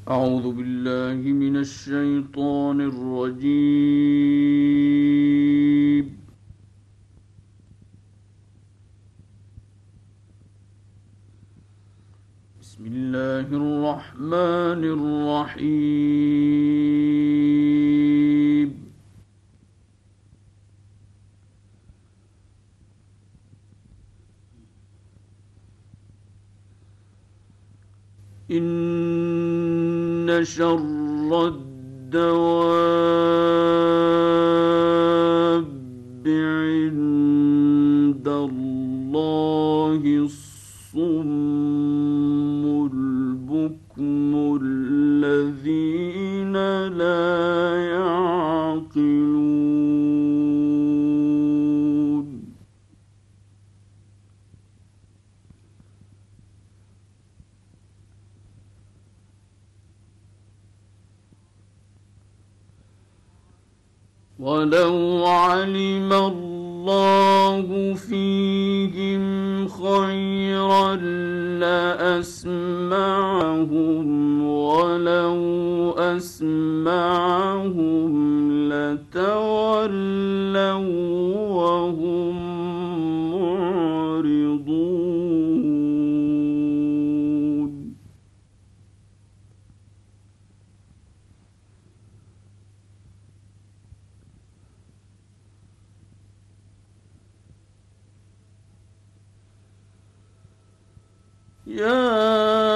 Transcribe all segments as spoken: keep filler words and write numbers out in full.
أعوذ بالله من الشيطان الرجيم. بسم الله الرحمن الرحيم. إن شر الدواب عند الله الصم البكم الذين لا يعقلون. ولو علم الله فيهم خيرا لأسمعهم ولو أسمعهم لتولوا وهم معرضون. يا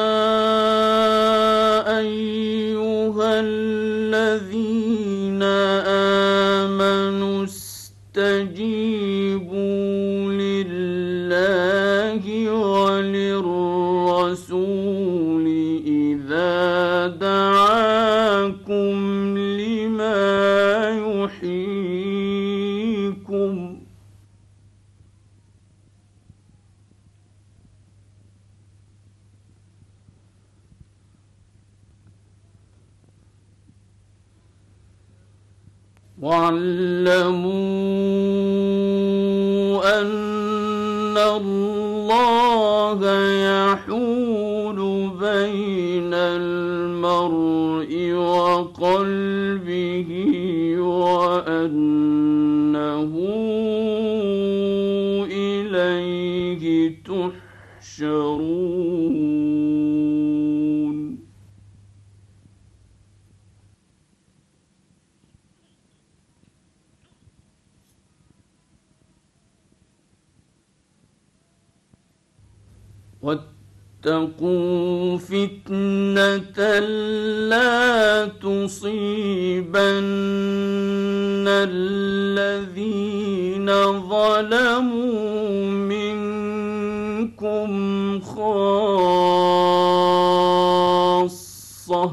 أيها الذين آمنوا استجيبوا لله وللرسول إذا دعاكم لما يحييكم. واعلموا أن الله يحول بين المرء وقلبه وأنه إليه تحشرون. واتقوا فتنة لا تصيبن الذين ظلموا منكم خاصة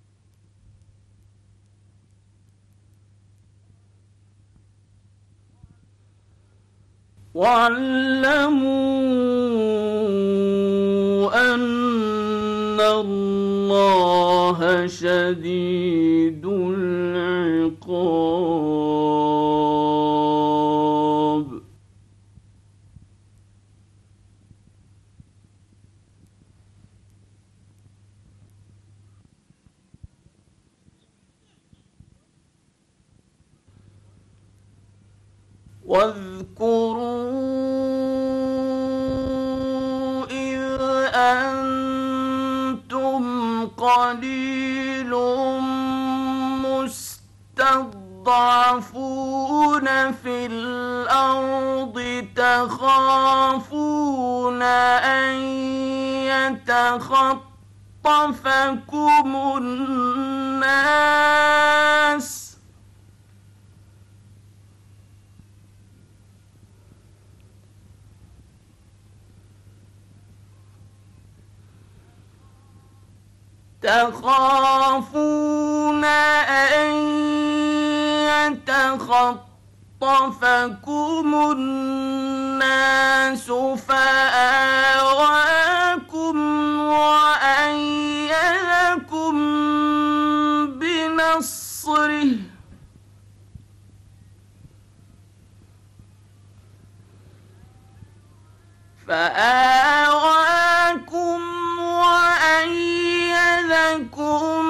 واعلموا أن الله شديد العقاب. واذكروا إذ أنتم قليل مستضعفون في الأرض تخافون أن يتخطفكم الناس تخافون أن يتخطفكم الناس فآواكم وأيدكم بنصره فآواكم وأيدكم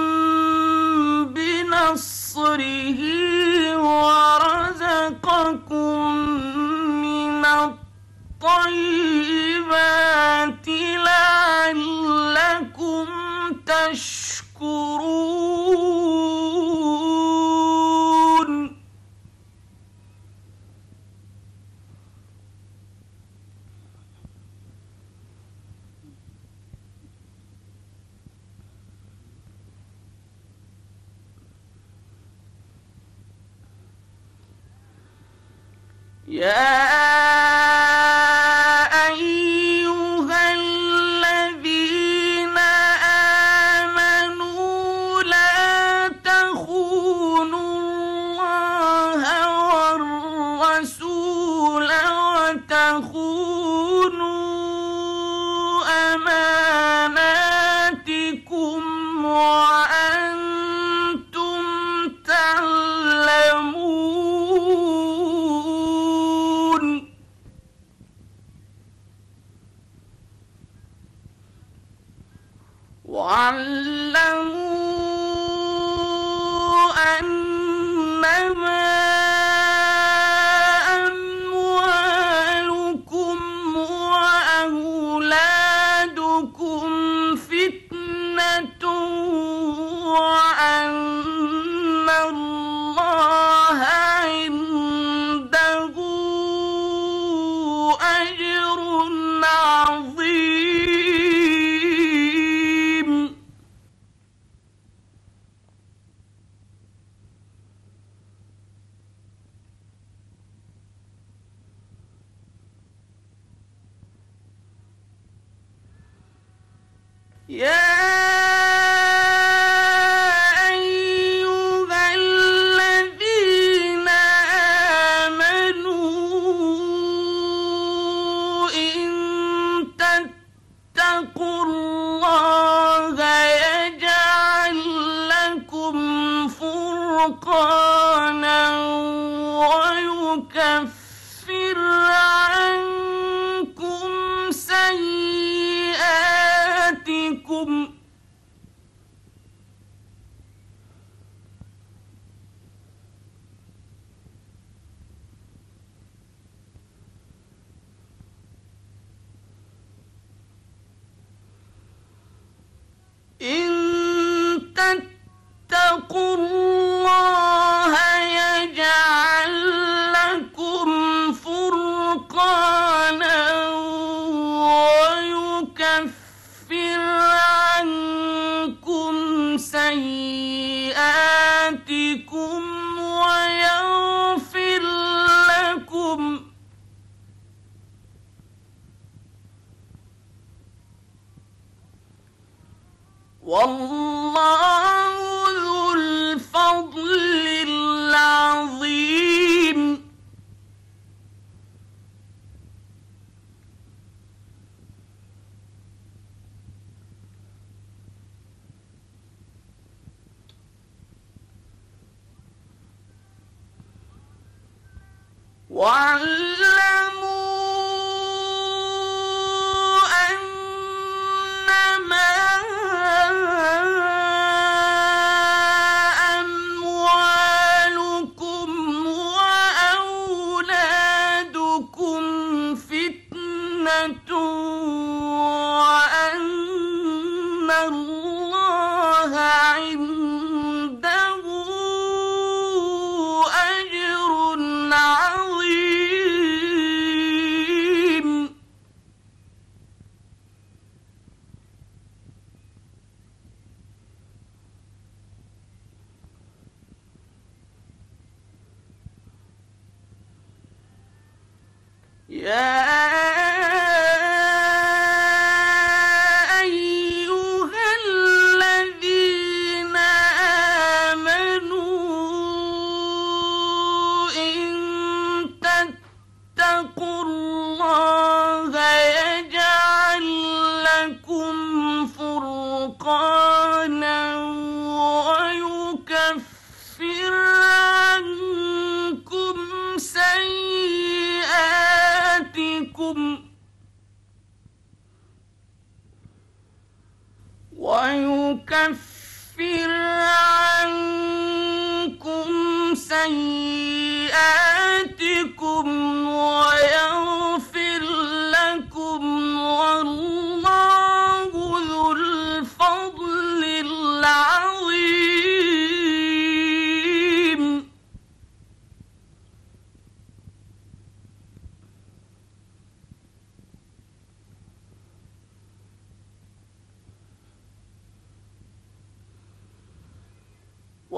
تشكرون يا وَاعْلَمُوا أَنَّمَا أَمْوَالُكُمْ وَأَوْلَادُكُمْ فِتْنَةٌ وَأَنَّ اللَّهَ عِندَهُ أَجْرٌ عَظِيمٌ. يا أيها الذين آمنوا إن تتقوا الله يجعل لكم فرقانا ويكفر عنكم سيئاتكم إن تتقوا الله يجعل لكم فرقانا ويكفر عنكم سيئاتكم ويغفر لكم والله ذو الفضل العظيم. واعلموا أنما أموالكم وأولادكم فتنة وأن الله عنده أجر عظيم. يا أيها الذين آمنوا إن تتقوا الله يجعل لكم فرقانا ويكفر عنكم سيئاتكم ويكفر عنكم سيئاتكم ويغفر لكم والله ذو الفضل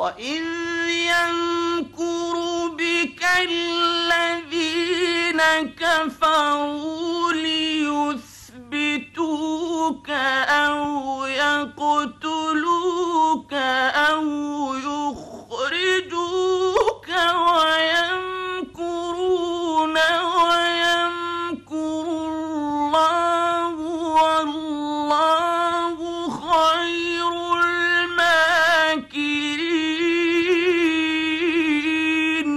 وَإِذْ يَمْكُرُ بِكَ الَّذِينَ كَفَرُوا لِيُثْبِتُوكَ أَوْ يَقْتُلُوكَ أَوْ يُخْرِجُوكَ وَيَمْكُرُونَ وَيَمْكُرُ اللَّهُ وَاللَّهُ خَيْرُ الْمَاكِرِينَ.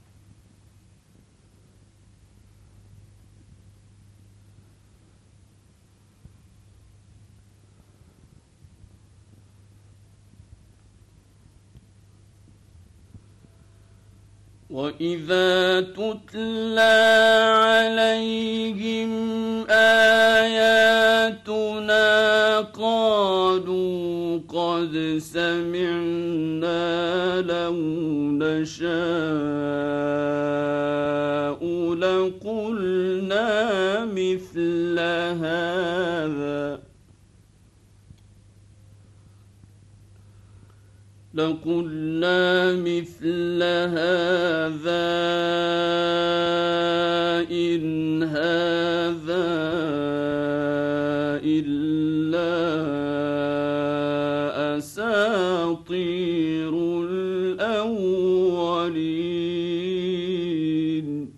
وَإِذَا تُتْلَى عَلَيْهِمْ آيَاتُنَا قَالُوا قَدْ سَمِعْنَا لَوْ نَشَاءُ لَقُلْنَا مِثْلَ هَذَا لَقُلْنَا مِثْلَ هَذَا إِنْ هَذَا إِلَّا أَسَاطِيرُ الْأَوَّلِينَ.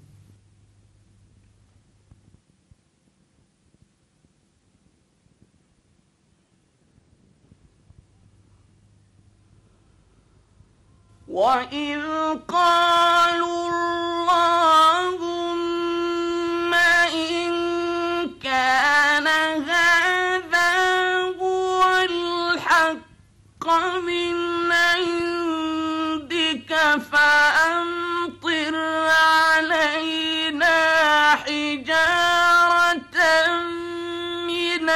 وَإِذْ قَالُوا اللَّهُمَّ إِن كَانَ هَذَا هُوَ الْحَقَّ مِنْ عِندِكَ فَأَمْطِرْ عَلَيْنَا حِجَارَةً مِّنَ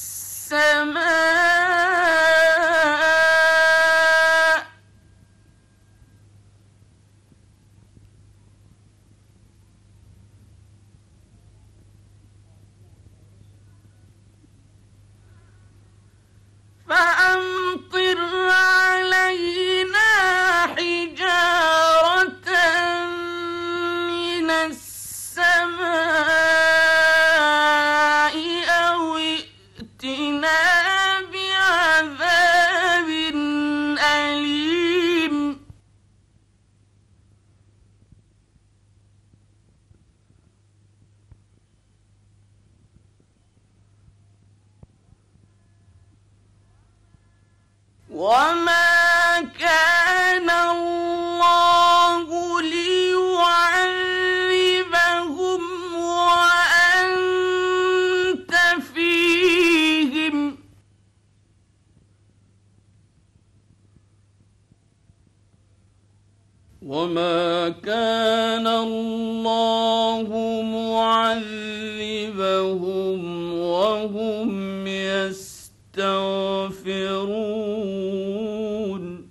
السَّمَاءِ فَأَمْطِرْ عَلَيْنَا حِجَارَةً مِّنَ السَّمَاءِ أَوْ ائْتِنَا بِعَذَابٍ أَلِيمٍ. وَمَا كَانَ اللَّهُ لِيُعَذِّبَهُمْ وَأَنْتَ فِيهِمْ وَمَا كَانَ اللَّهُ مُعَذِّبَهُمْ وَهُمْ يَسْتَغْفِرُونَ.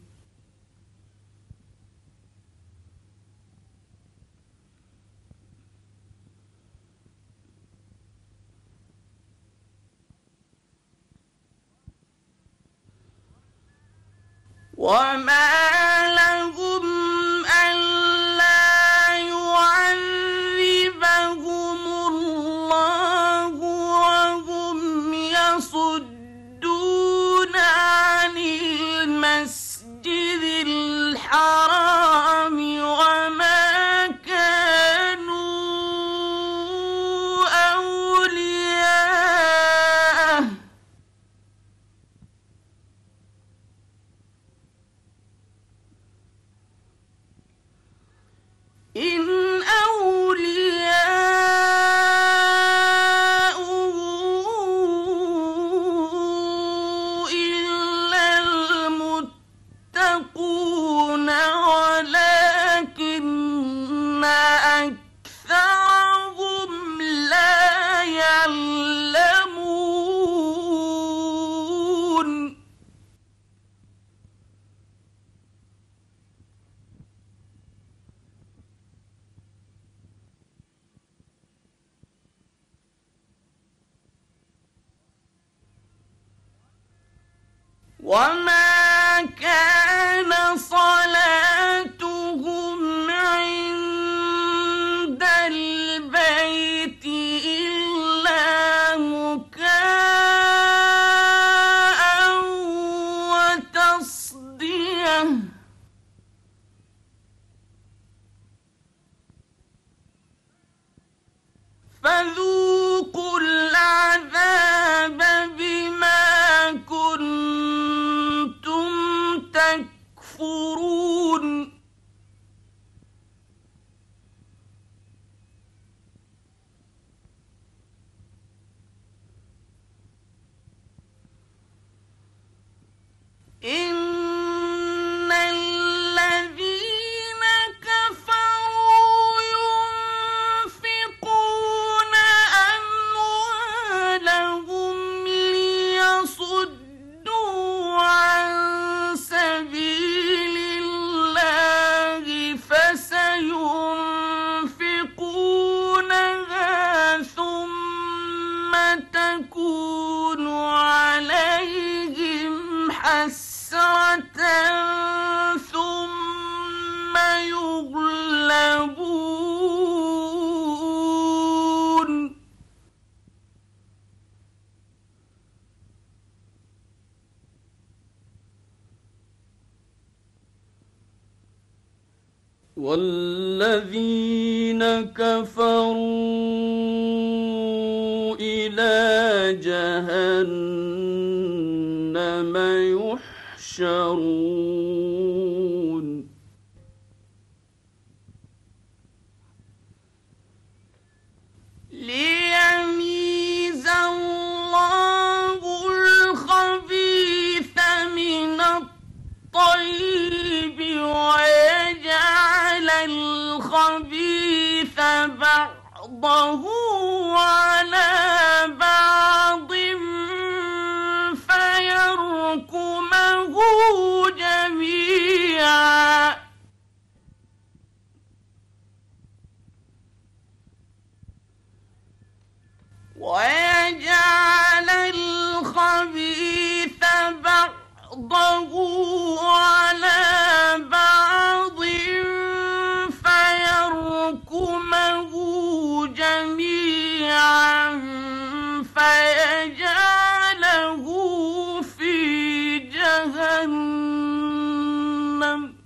وَمَا لَهُمْ أَلَّا يُعَذِّبَهُمُ اللَّهُ وَهُمْ يَصُدُّونَ عَنِ الْمَسْجِدِ الْحَرَامِ وَمَا كَانُوا أَوْلِيَاءَهُ إِنْ أَوْلِيَاؤُهُ إِلَّا الْمُتَّقُونَ وَلَكِنَّ أَكْثَرَهُمْ لَا يَعْلَمُونَ. وَمَا كَانَ صَلَاتُهُمْ تصديه فذوقوا العذاب بما كنتم تكفرون إن الذين كفروا ينفقون أموالهم ليصدوا عن سبيل الله فسينفقونها ثم تكون عليهم حسرة ثم يغلبون والذين كفروا إلى جهنم يحشرون ليميز الله الخبيث من الطيب ويجعل الخبيث بعضه على بعض فيركمه جميعا ويجعل الخبيث بعضه على بعض فيركمه جميعا فيجعله في جهنم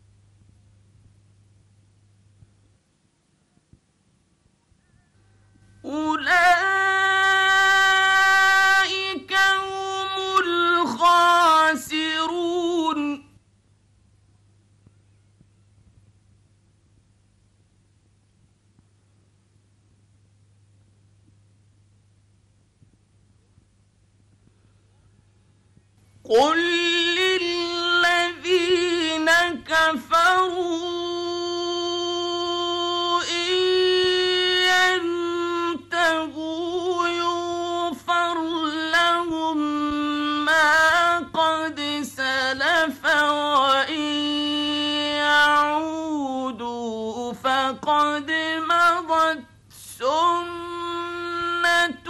أولئك هم الخاسرون قل للذين كفروا إن ينتهوا يغفر لهم ما قد سلف وإن يعودوا فقد مضت سنة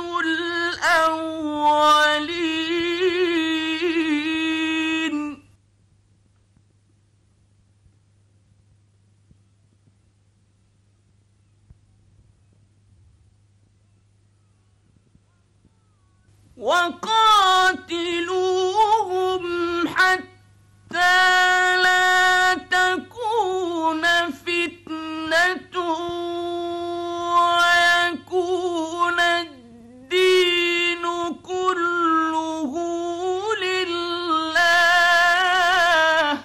الأولين وقاتلوهم حتى لا تكون فتنة ويكون الدين كله لله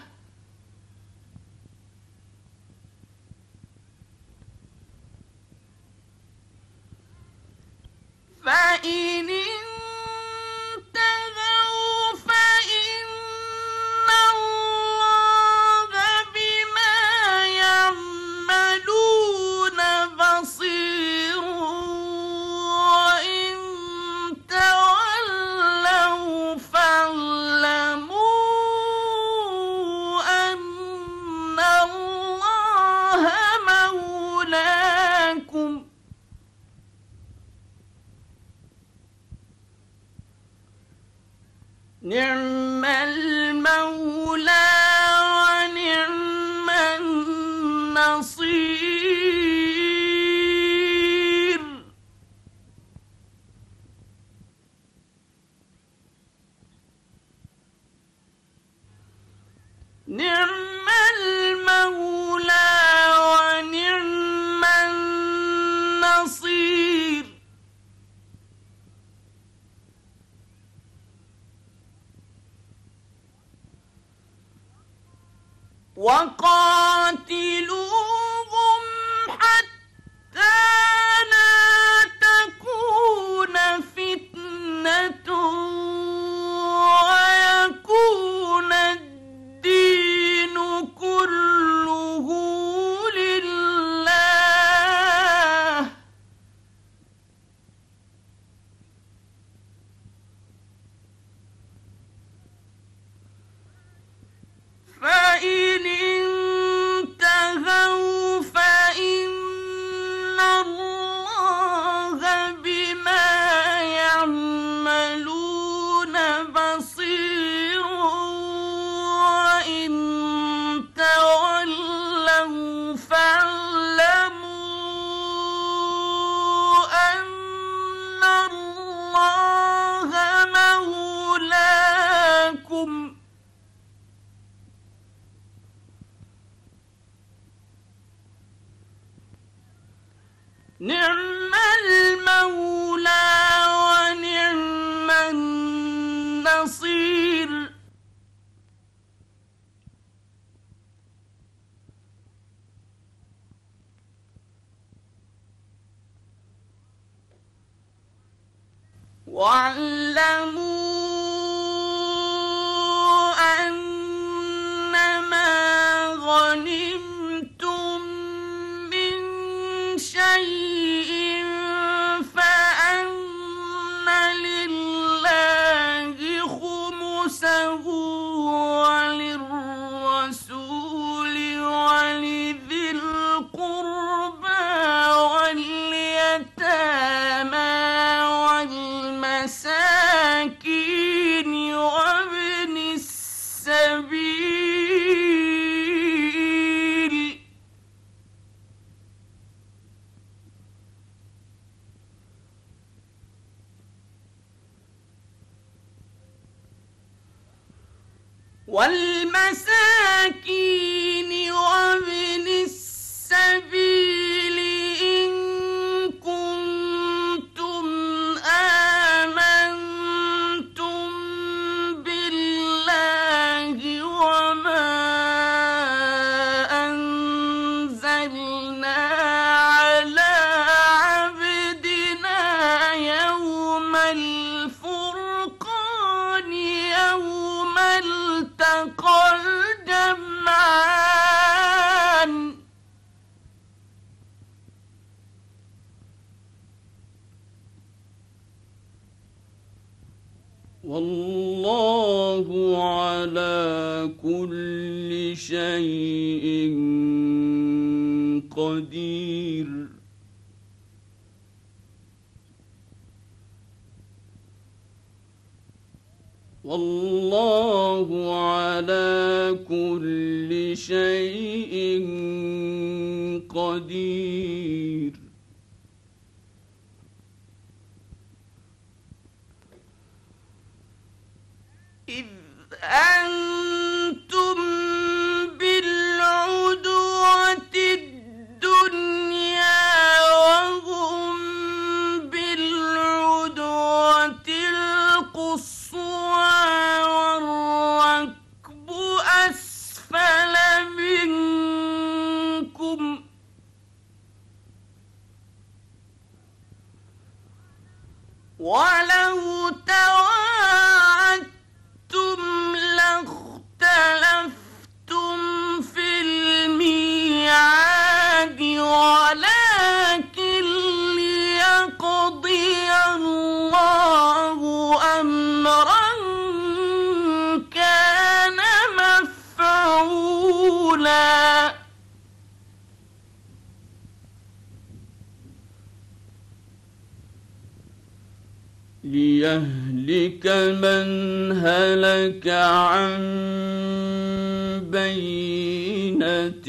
فإن انتهوا فإن الله بما يعملون بصير وإن تولوا فاعلموا أن الله مولاكم نعم المولى ونعم النصير نعم المولى ونعم النصير. وقاتلوهم حتى لا تكون فتنة ويكون الدين كله لله. فإن انتهوا فإن الله بما يعملون بصير، وإن تولوا فاعلموا أن الله مولاكم. نعم المولى ونعم النصير. واعلموا أنما غنمتم من شيء فأن لله خمسه وللرسول ولذي القربى واليتامى والمساكين وابن السبيل. والمساكين وابن السبيل إن كنتم آمنتم بالله وما أنزلنا على عبدنا يوم الفرقان يوم التقى الجمعان. والله على كل شيء قدير. والله على كل شيء قدير. إذ أنتم بالعدوة الدنيا وهم بالعدوة القصوى والركب أسفل منكم. ولو تواعدتم لاختلفتم في الميعاد ولكن ليقضي الله أمرا كان مفعولا. ليهلك من هلك عن بينة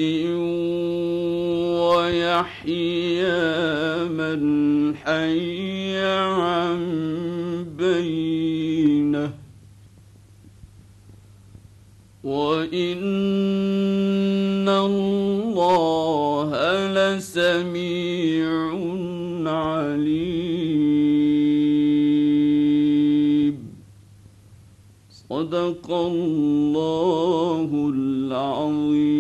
ويحيى من حي عن بينة وإن الله لسميع عليم. صدق الله العظيم.